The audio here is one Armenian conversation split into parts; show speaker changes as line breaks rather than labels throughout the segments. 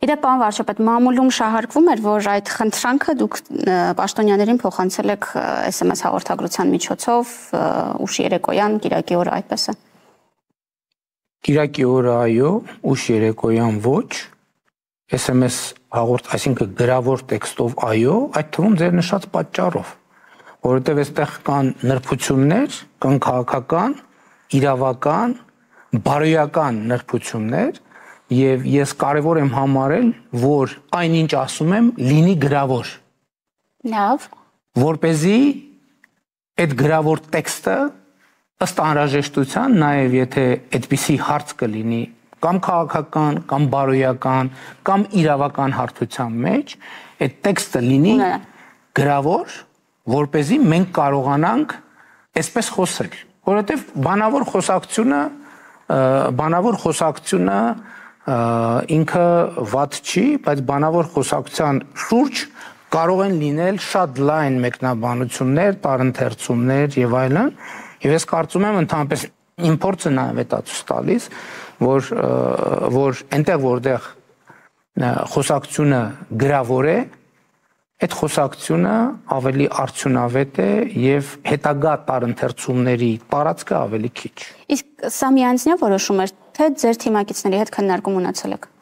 Գիտեք, պարոն վարչապետ, մամուլում շահարկվում էր, որ այդ խնդրանքը դուք պաշտոնյաներին փոխանցել եք SMS հաղորդագրության միջոցով ուշ երեկոյան, կիրակի օրը այդպես է։
Կիրակի օրը այո, ուշ երեկոյան ոչ, SMS այսինքն գրավոր տեքստով այո, այդ թվում ձեր նշած պատճառով, որովհետև այստեղ կան նրբություններ, կան քաղաքական, իրավական, բարոյական նրբություններ, եւ ես կարևոր եմ համարել, որ այնինչ ասում եմ, լինի գրավոր։
Լավ։
Որպեսզի այդ գրավոր տեքստը ըստ անհրաժեշտության, նաեւ եթե այդպիսի հարց կլինի կամ քաղաքական, կամ բարոյական, կամ իրավական հարթության մեջ, այդ տեքստը լինի գրավոր, որպեսզի մենք կարողանանք այսպես խոսել, որովհետեւ բանավոր խոսակցությունը ինքը վատ չի, բայց բանավոր խոսակցության շուրջ կարող են լինել շատ լայն մեկնաբանություններ, տարընթերցումներ եւ այլն, եւ ես կարծում եմ ընդհանրապես իմ փորձը նաեւ է տալիս տալիս, որ այնտեղ որտեղ խոսակցությունը գրավոր է, այդ խոսակցությունը ավելի արդյունավետ է եւ հետագա տարընթերցումների տարածքը ավելի քիչ։
Իսկ սա միանձնյա որոշում է, թե ձեր թիմակիցների հետ քննարկում ունեցել եք։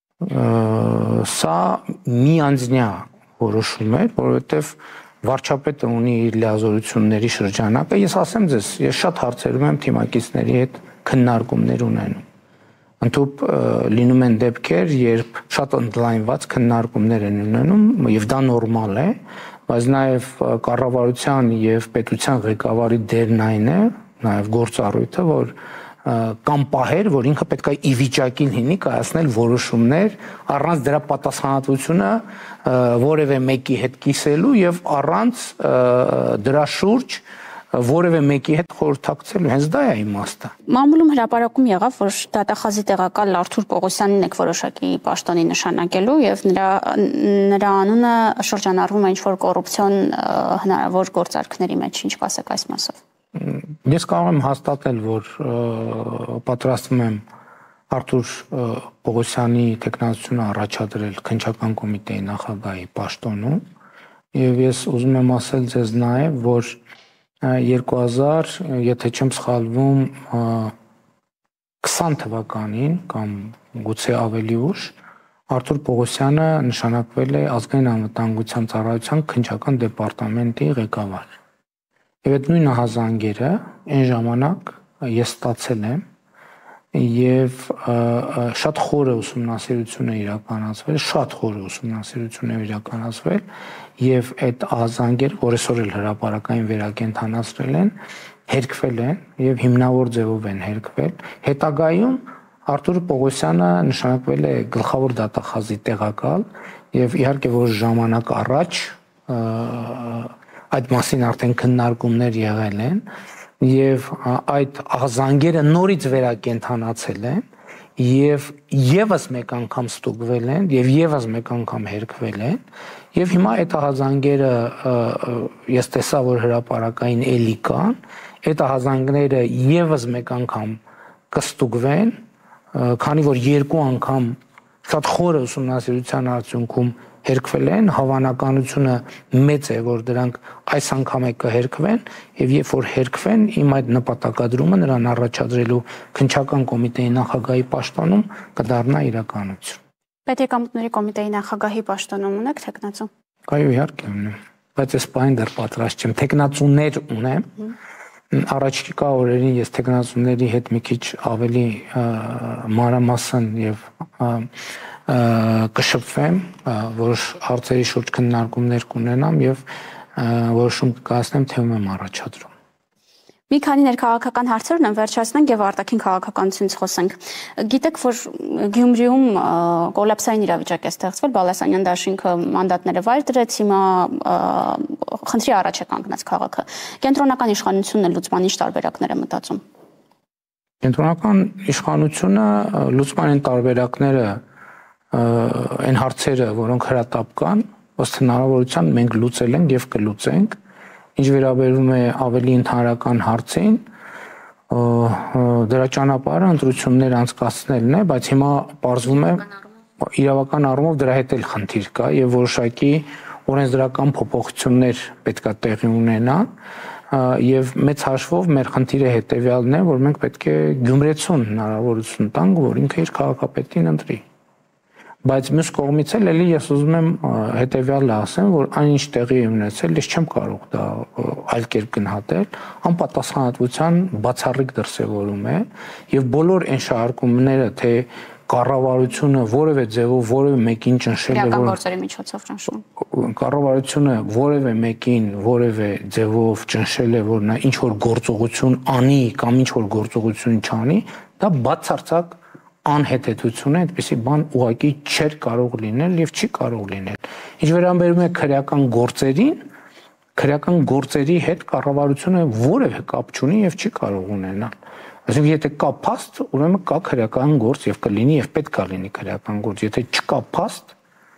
Սա միանձնյա որոշում է, որովհետեւ վարչապետը ունի իր լիազորությունների շրջանակը։ Ես ասեմ ձեզ, ես շատ հարցերում եմ թիմակիցների հետ քննարկումներ ունենում։ Ընդհանուր լինում են դեպքեր, երբ շատ ընդլայնված քննարկումներ են ունենում, եւ դա նորմալ է, բայց նաեւ կառավարության եւ պետության ղեկավարի դերն այն է, նաեւ գործառույթը, որ կամ պահեր, որ ինքը պետք է ի վիճակի լինի կայացնել որոշումներ առանց դրա պատասխանատվությունը որևէ մեկի հետ կիսելու եւ առանց դրա շուրջ որևէ մեկի հետ խորհրդակցելու, հենց դա է իմաստը։
Մամուլում հրապարակում եղավ, որ դատախազի տեղակալ Արթուր Պողոսյանին եք որոշակի պաշտոնի նշանակելու եւ նրա անունը շրջանառվում է ինչ-որ կոռուպցիոն հնարավոր գործարքների մեջ, ինչ կասեք այս մասով։
Ես կարող եմ հաստատել, որ պատրաստվում եմ Արթուր Պողոսյանի տեխնացությունը առաջադրել քննչական կոմիտեի նախագահի պաշտոնում եւ ես ուզում եմ ասել ձեզ նաեւ, որ 2000, եթե չեմ սխալվում, 20 թվականին կամ գուցե ավելի ուշ Արթուր Պողոսյանը նշանակվել է ազգային անվտանգության ծառայության քննչական դեպարտամենտի ղեկավար։ Եվ այդ նույն ահազանգերը այն ժամանակ ես ստացել եմ եւ շատ խորը ուսումնասիրություն է իրականացվել, եւ այդ ահազանգերը, որ այսօր էլ հրապարակային վերակենդանացրել են, հերկվել են եւ հիմնավոր ձևով են հերկվել։ Հետագայում Արթուր Պողոսյանը նշանակվել է գլխավոր դատախազի տեղակալ եւ իհարկե որ ժամանակ առաջ այդ մասին արդեն քննարկումներ եղել են եւ այդ ահազանգերը նորից վերակենդանացել են եւ եւս մեկ անգամ ստուգվել են եւ եւս մեկ անգամ հերկվել են եւ հիմա այդ ահազանգերը ես տեսա որ հրապարակային էլի կան այդ ահազանգները եւս մեկ անգամ կստուգվեն քանի որ երկու անգամ շատ խորը ուսումնասիրության արդյունքում հերկվել են, հավանականությունը մեծ է, որ դրանք այս անգամ է կհերկվեն, եւ երբ որ հերկվեն, իմ այդ նպատակադրումը նրան առաջադրելու քննչական կոմիտեի նախագահի պաշտոնում կդառնա իրականություն։
Պետեկամուտների կոմիտեի նախագահի պաշտոնում ունեք թեկնածու։
Այո, իհարկե ունեմ, բայց այս պայն դեռ պատրաստ չեմ, թեկնածուներ ունեմ։ Առաջիկա օրերին ես թեկնածուների հետ մի քիչ ավելի մանրամասն եւ կշփվեմ, որոշ հարցերի շուրջ քննարկումներ կունենամ եւ որոշում կկայացնեմ, թե ում եմ առաջադրում։
Մի քանի ներքաղաքական հարցեր ունեմ, վերջացնենք եւ արտաքին քաղաքականությունից խոսենք։ Գիտեք, որ Գյումրիում կոլապսային իրավիճակ է ստեղծվել, Բալասանյան դաշինքը մանդատները վայր դրեց, հիմա խնդրի առաջ է կանգնած քաղաքը։ Կենտրոնական իշխանությունն լուծման ինչ տարբերակներ է մտածում։
Կենտրոնական իշխանությունը լուծման են տարբերակները այն հարցերը, որոնք հրատապ կան, ըստ հնարավորության մենք լուծել ենք եւ կլուծենք։ Ինչ վերաբերում է ավելի ընդհանրական հարցին, դրա ճանապարհը ընտրություններ անցկացնելն է, բայց հիմա պարզվում է, իրավական առումով դրա հետ էլ խնդիր կա եւ որոշակի օրենսդրական փոփոխություններ պետքա տեղի ունենան եւ մեծ հաշվով մեր խնդիրը հետեւյալն է, որ մենք պետք է Գյումրեցուն հնարավորություն տանք, որ ինքը իր քաղաքապետին ընտրի։ Բայց մյուս կողմից էլ էլի ես ուզում եմ հետեւյալը ասեմ, որ այնինչ տեղի է ունեցել, ես չեմ կարող դա այլ կերպ գնահատել, անպատասխանատվության բացառիկ դրսևորում է եւ բոլոր այն շարժումները, թե կառավարությունը որևէ ձևով որևէ մեկին ճնշել է,
որ գործերի միջոցով ճնշում։
Կառավարությունը որևէ մեկին որևէ ձևով ճնշել է, որ նա ինչ որ գործողություն անի կամ ինչ որ գործողություն չանի, դա բացարձակ անհետեցություն է, այդպիսի բան ուղղակի չէր կարող լինել եւ չի կարող լինել։ Ինչ վերաբերում է քրեական գործերին, քրեական գործերի հետ կառավարությունը որևէ կապ չունի եւ չի կարող ունենալ։ Այսինքն եթե կա փաստ, ուրեմն կա քրեական գործ եւ կլինի եւ պետք է լինի քրեական գործ։ Եթե չկա փաստ,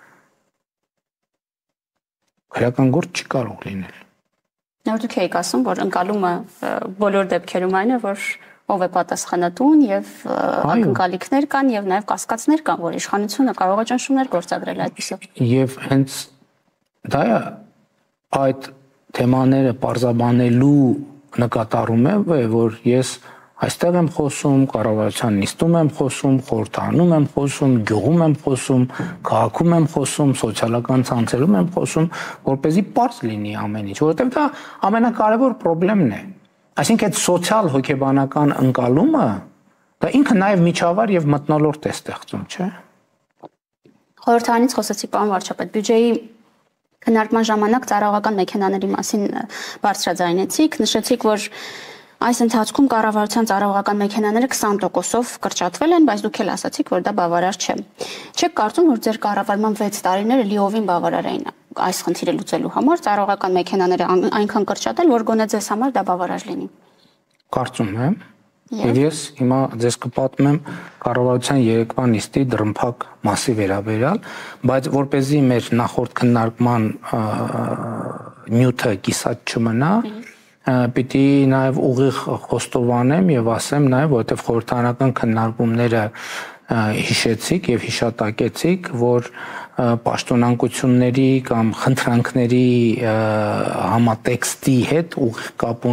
քրեական գործ չի կարող լինել։
Նոր դուք եք ասում, որ ընկալումը բոլոր դեպքերում այն է, որ ով է պատասխանատուն եւ ակնկալիքներ կան եւ նաեւ կասկածներ կան, որ իշխանությունը կարող է ճնշումներ գործադրել այդպիսով։
Եվ հենց դա է այդ թեմաները պարզաբանելու նկատառում է, որ ես այստեղ եմ խոսում, կառավարության նիստում եմ խոսում, խորհրդանում եմ խոսում, գյուղում եմ խոսում, քաղաքում եմ խոսում, սոցիալական ցանցերում եմ խոսում, որպեսզի պարզ լինի ամեն ինչ, որովհետեւ դա ամենակարևոր խնդիրն է։ Այսինքն այդ սոցիալ հոգեբանական ընկալումը դա ինքը նաև միջավայր եւ մթնոլորտ է ստեղծում, չէ՞։
Խորհրդարանից խոսեցի, պարոն վարչապետ, բյուջեի քննարկման ժամանակ ծառայողական մեքենաների մասին բարձրաձայնեցիք, նշեցիք, որ այս ընթացքում կառավարության ծառայողական մեքենաները 20%-ով կրճատվել են, բայց դուք էլ ասացիք, որ դա բավարար չէ։ Չեք կարծում, որ ձեր կառավարման 6 տարիները լիովին բավարար էին այս խնդիրը լուծելու համար, ծառայողական մեքենաները այնքան կրճատել, որ գոնե ձեզ համար դա բավարար լինի։
Կարծում եմ, եւ ես հիմա ձեզ կպատմեմ կառավարության երեկվա նիստի դրմփակ մասի վերաբերյալ, բայց որպեսզի մեր նախորդ քննարկման նյութը կիսատ չմնա, պիտի նաև ուղիղ խոստովանեմ եւ ասեմ նաև, որովհետեւ խորհրդարանական քննարկումները հիշեցիք եւ հիշատակեցիք, որ պաշտոնանկությունների կամ խնդրանքների համատեքստի հետ ուղիղ կապ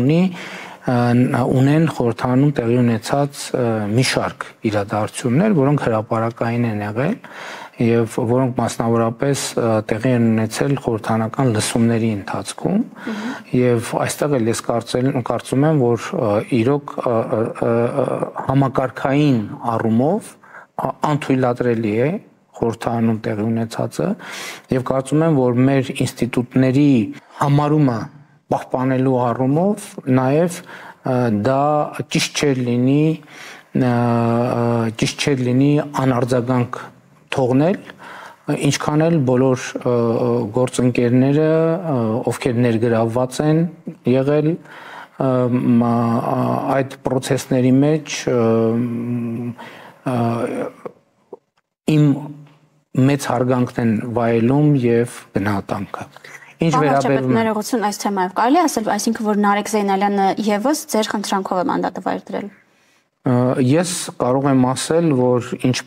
ունեն խորհրդարանում տեղի ունեցած մի շարք իրադարձություններ, որոնք հրապարակային են եղել եւ որոնք մասնավորապես տեղի են ունեցել խորհրդարանական լսումների ընթացքում եւ այստեղ էլ ես կարծում եմ, որ իրոք համակարգային առումով անթույլատրելի է խորհրդարանում տեղի ունեցածը եւ կարծում եմ, որ մեր ինստիտուտների համարումը պահպանելու առումով նաեւ դա ճիշտ չէր լինի անարձագանք թողնել, ինչքան էլ բոլոր գործընկերները, ովքեր ներգրավված են եղել այդ process-ների մեջ, իմ մեծ հարգանքն են վայելում եւ գնահատանքը։ Ինչ վերաբերում է
ներողություն այս թեմայով կարելի ասել, այսինքն որ Նարեկ Զեյնալյանը եւս ձեր խնդրանքով է մանդատը վայր դրել։
Ես կարող եմ ասել, որ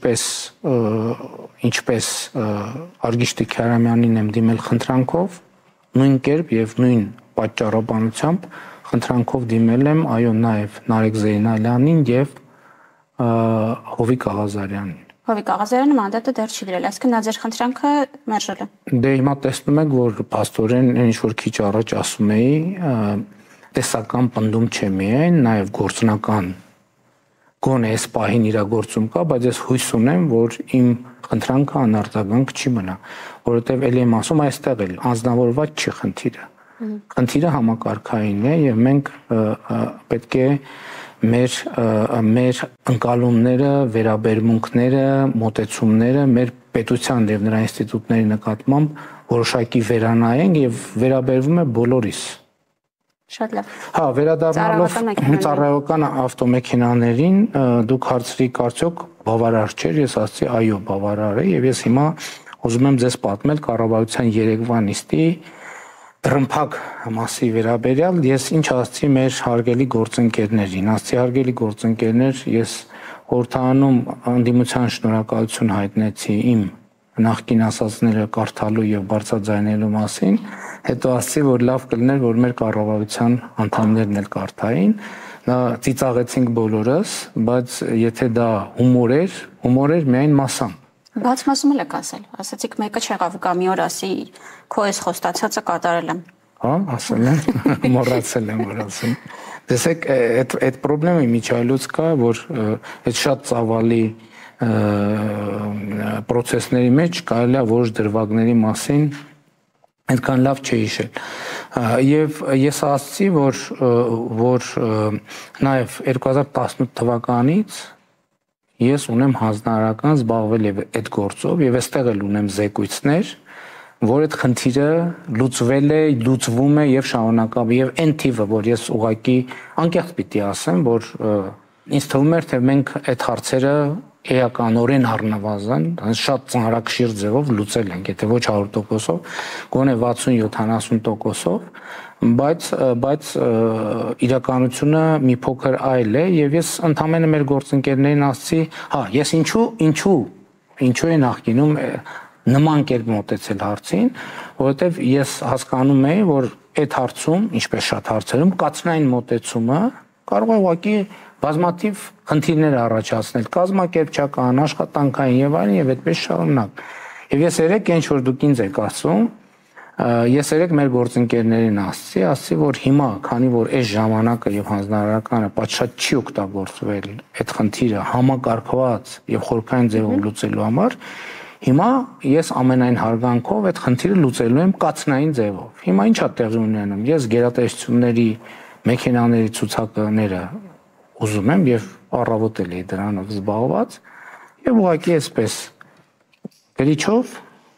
ինչպես Արգիշտի Քարամյանին եմ դիմել խնդրանքով, նույն կերպ եւ նույն պատճառաբանությամբ խնդրանքով դիմել եմ այո նաեւ Նարեկ Զեյնալյանին եւ Հովիկ Աղազարյանին։
Հովիկ Աղազարյանը մանդատը դեռ չի դրել, այսինքն նա ձեր խնդրանքը մերժել է։
Դե հիմա տեսնում եք, որ փաստորեն ինչ որ քիչ առաջ ասում էի, տեսական պնդում չէ միայն, նաեւ գործնական գոնե այս պահին իրագործում կա, բայց ես հույս ունեմ, որ իմ խնդրանքը անարձագանք չի մնա, որովհետեւ ելի եմ ասում, այստեղ էլ անձնավորված չի խնդիրը։ Խնդիրը համակարգային է եւ մենք պետք է մեր ընկալումները, վերաբերմունքները, մոտեցումները մեր պետության եւ նրա ինստիտուտների նկատմամբ որոշակի վերանայենք եւ վերաբերվում է բոլորիս։
Շատ լավ։
Հա, վերադառնալով ծառայողական ավտոմեքենաներին, դուք հարցրիք արդյոք բավարար չէ, ես ասացի այո, բավարար է եւ ես հիմա ուզում եմ ձեզ պատմել կառավարության երեկվա նիստի դրմփակ մասի վերաբերյալ ես ինչ ասացի մեր հարգելի գործընկերներին, ասացի հարգելի գործընկերներ, ես խորհրդարանում անդիմության շնորհակալություն հայտնեցի իմ նախկին ասածները կարդալու եւ բարձրաձայնելու մասին, հետո ասացի, որ լավ կլիներ, որ մեր կառավարության անդամներն էլ կարդային, նա ծիծաղեցինք բոլորս, բայց եթե դա հումոր էր միայն մասամբ։
Բաց մասում էլ եք ասել, ասացիք մեկը չեղավ գա մի օր ասի քո այս խոստացածը կատարել եմ։
Հա, ասել եմ, մոռացել եմ, որ ասեմ։ Տեսեք, այդ խնդրեմը միջայլոց կա, որ այդ շատ ծավալի process-ների մեջ կարելի է որոշ դրվագների մասին այդքան լավ չհիշել։ Եվ ես ասացի, որ նաև 2018 թվականից ես ունեմ հանձնարարական զբաղվել եւ այդ գործով եւ այստեղ էլ ունեմ զեկույցներ, որ այդ խնդիրը լուծվել է, լուծվում է եւ շարունակվում եւ այն թիվը, որ ես ուղղակի անկեղծ պիտի ասեմ, որ ինձ թվում էր, թե մենք այդ հարցերը էականորեն առնվազն շատ ծանրակշիռ ձևով լուծել ենք, եթե ոչ 100%-ով, գոնե 60-70%-ով, բայց իրականությունը մի փոքր այլ է եւ ես ընդհանրապես մեր գործընկերներին ասացի, հա, ես ինչու է նախկինում նման կերպ մոտեցել հարցին, որովհետեւ ես հասկանում եի, որ այդ հարցում, ինչպես շատ հարցերում, կացնային մոտեցումը կարող է ուղղակի բազմաթիվ խնդիրներ առաջացնել, կազմակերպչական, աշխատանքային եւ այլն եւ այդպես շարունակ։ Եվ ես երեք ինչ որ դուք ինձ եք ասում, ես երեք մեր գործընկերներին ասացի, որ հիմա, քանի որ այս ժամանակը եւ հանձնարարականը պատշաճ չի օգտագործվել այդ խնդիրը համակարգված եւ խորքային ձևով լուծելու համար, հիմա ես ամենայն հարգանքով այդ խնդիրը լուծելու եմ կացնային ձևով։ Հիմա ի՞նչ է տեղի ունենում։ Ես գերատեսչությունների մեքենաների ցուցակները ուզում եմ եւ առավոտել էի դրանով զբաղված եւ ուղղակի այսպես գրիչով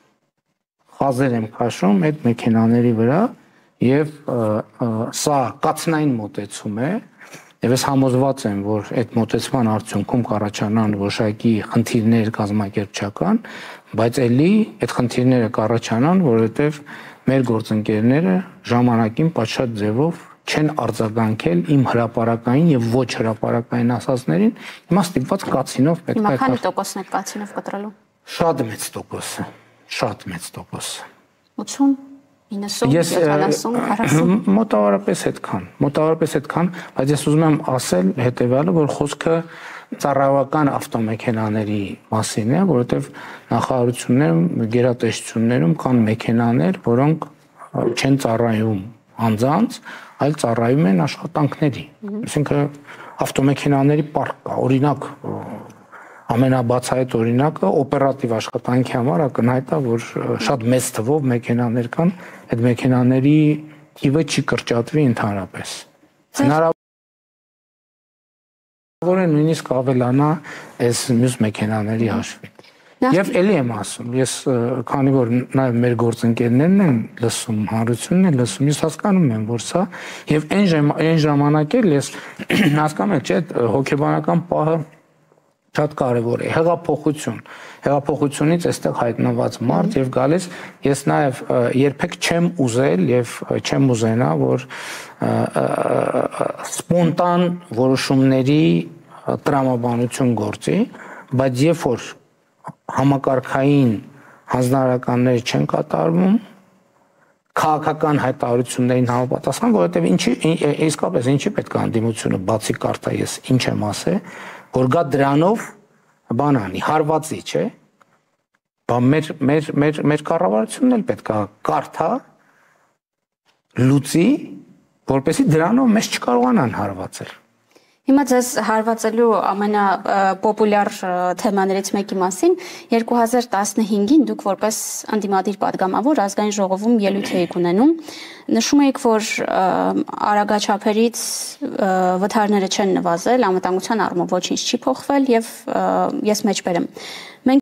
խազեր եմ քաշում այդ մեքենաների վրա եւ սա կացնային մոտեցում է եւ ես համոզված եմ, որ այդ մոտեցման արդյունքում կառաջանան որոշակի խնդիրներ կազմակերպչական, բայց ելի այդ խնդիրները կառաջանան, որովհետեւ մեր գործընկերները ժամանակին պատշաճ ձևով չեն արձագանքել իմ հրապարակային եւ ոչ հրապարակային ասածներին, հիմա ստիպված կացինով պետք է։
Հիմա քանի տոկոսն է կացինով կտրելու։
Շատ մեծ տոկոսը, շատ մեծ տոկոսը։
80, 90, 70, 40։
Մոտավորապես այդքան, բայց ես ուզում եմ ասել հետեւյալը, որ խոսքը ծառայական ավտոմեքենաների մասին է, որովհետեւ նախարարություններում, գերատեսչություններում կան մեքենաներ, որոնք չեն ծառայում անձանց, այլ ծառայում են աշխատանքների։ Այսինքն ավտոմեքենաների պարկ կա, օրինակ ամենաբացահայտ օրինակը օպերատիվ աշխատանքի համար ակնհայտ է, որ շատ մեծ թվով մեքենաներ կան, այդ մեքենաների թիվը չի կրճատվի ընդհանրապես։ Հնարավոր է նույնիսկ ավելանա այս մյուս մեքենաների հաշվին։ Եվ ելի եմ ասում, ես քանի որ նաև մեր գործընկերներն են լսում, հանրությունն է լսում, ես հասկանում եմ, որ սա եւ այն ժամանակ էլ ես հասկանում եմ, չէ, հոգեբանական պահը շատ կարևոր է, հեղափոխությունից այստեղ հայտնված մարդ եւ գալիս, ես նաեւ երբեք չեմ ուզել եւ չեմ ուզենա, որ սպոնտան որոշումների տրամաբանություն գործի, բայց երբ որ համակարգային հանձնարարականներ չեն կատարվում, քաղաքական հայտարարություններին համապատասխան, որովհետեւ իսկապես ինչի պետք է անդիմությունը բացի կարդա, ես ինչ եմ ասել, որ գա դրանով բան անի, հարվածի, չէ։ Բա մեր կառավարությունն էլ պետք է կարդա, լուծի, որպեսզի դրանով մեզ չկարողանան հարվածել։
Հիմա ձեզ հարվածելու ամենապոպուլյար թեմաներից մեկի մասին 2015-ին դուք որպես անդիմադիր падգամավոր ազգային ժողովում ելույթ եք ունենում, նշում եք, որ արագաչափերից վթարները չեն նվազել, անվտանգության առումով ոչինչ չի փոխվել եւ ես մեջբերեմ։